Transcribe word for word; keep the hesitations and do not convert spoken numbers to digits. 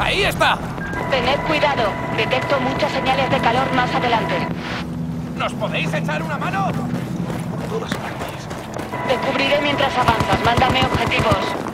¡Ahí está! Tened cuidado. Detecto muchas señales de calor más adelante. ¿Nos podéis echar una mano? Por todas partes. Te cubriré mientras avanzas. Mándame objetivos.